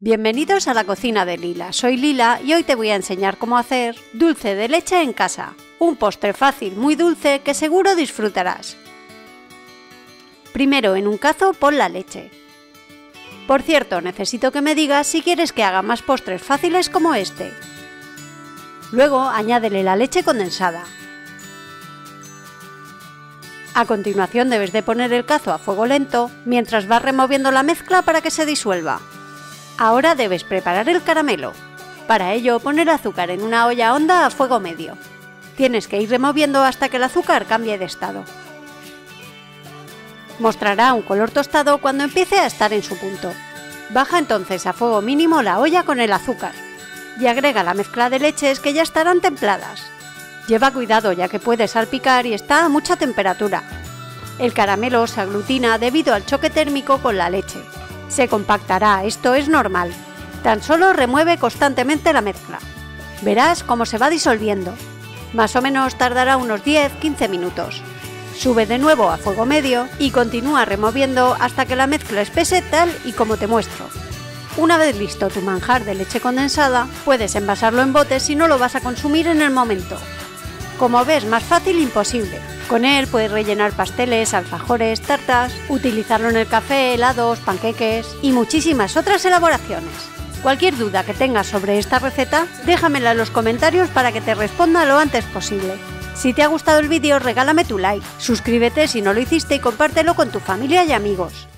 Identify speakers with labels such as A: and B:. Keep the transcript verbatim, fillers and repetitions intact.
A: Bienvenidos a la cocina de Lila, soy Lila y hoy te voy a enseñar cómo hacer dulce de leche en casa, un postre fácil muy dulce que seguro disfrutarás. Primero en un cazo pon la leche. Por cierto, necesito que me digas si quieres que haga más postres fáciles como este. Luego añádele la leche condensada. A continuación debes de poner el cazo a fuego lento mientras vas removiendo la mezcla para que se disuelva. Ahora debes preparar el caramelo. Para ello, poner azúcar en una olla honda a fuego medio. Tienes que ir removiendo hasta que el azúcar cambie de estado. Mostrará un color tostado cuando empiece a estar en su punto. Baja entonces a fuego mínimo la olla con el azúcar y agrega la mezcla de leches que ya estarán templadas. Lleva cuidado ya que puede salpicar y está a mucha temperatura. El caramelo se aglutina debido al choque térmico con la leche. Se compactará, esto es normal. Tan solo remueve constantemente la mezcla. Verás cómo se va disolviendo. Más o menos tardará unos diez a quince minutos. Sube de nuevo a fuego medio y continúa removiendo hasta que la mezcla espese tal y como te muestro. Una vez listo tu manjar de leche condensada, puedes envasarlo en botes si no lo vas a consumir en el momento. Como ves, más fácil imposible. Con él puedes rellenar pasteles, alfajores, tartas, utilizarlo en el café, helados, panqueques y muchísimas otras elaboraciones. Cualquier duda que tengas sobre esta receta, déjamela en los comentarios para que te responda lo antes posible. Si te ha gustado el vídeo, regálame tu like, suscríbete si no lo hiciste y compártelo con tu familia y amigos.